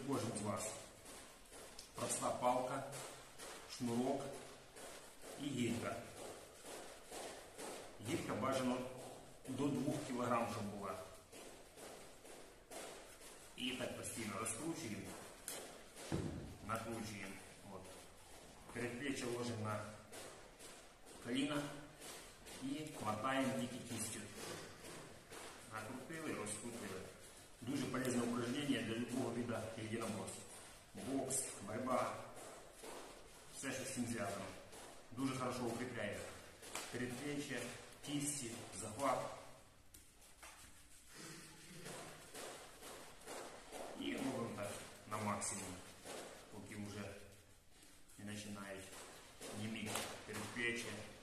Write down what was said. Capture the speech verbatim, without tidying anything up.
кожен з вас. Проста палка, шнурок і гірка. Гірка бажано до двох кілограмів, щоб була. І так постійно розкручуємо, накручуємо. От. Передплечье ложимо на коліна і мотаємо тільки кістю. Накрутили, розкрутили. Дуже полезне упражнення для любого виду єдиноборств. Бокс, боротьба, все, що з цим зв'язано. Дуже хорошо укріпляє передплечье, кисти, захват. І робимо так на максимум, поки вже не починають німіти передплечья.